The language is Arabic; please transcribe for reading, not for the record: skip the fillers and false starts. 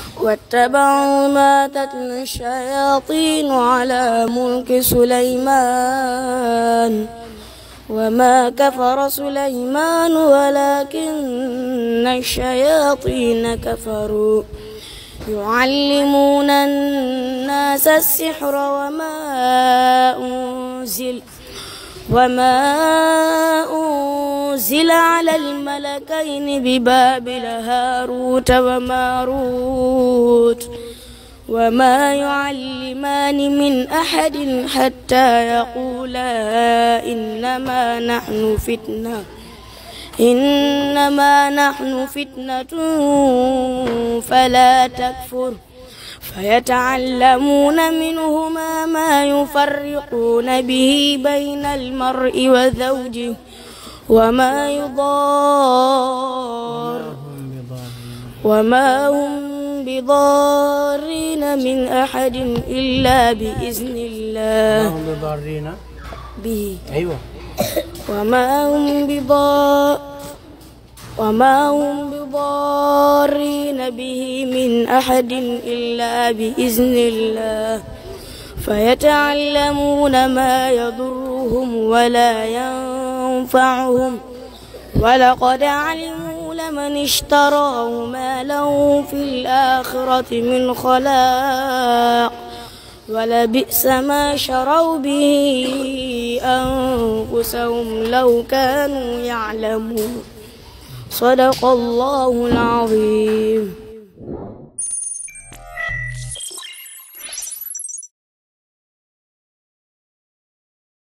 واتبعوا ما تتلو الشياطين على ملك سليمان وما كفر سليمان ولكن الشياطين كفروا يعلمون الناس السحر وما أنزل على الملكين ببابل هاروت وماروت وما يعلمان من أحد حتى يقولا إنما نحن فتنة فلا تكفر فيتعلمون منهما ما يفرقون به بين المرء وزوجه وما هم بضارين من أحد إلا بإذن الله وما هم بضارين به من أحد إلا بإذن الله فيتعلمون ما يضرهم ولا ينفعهم ولقد علموا لمن اشتراه ما له في الآخرة من خلاق ولبئس ما شروا به أنفسهم لو كانوا يعلمون. صدق الله العظيم.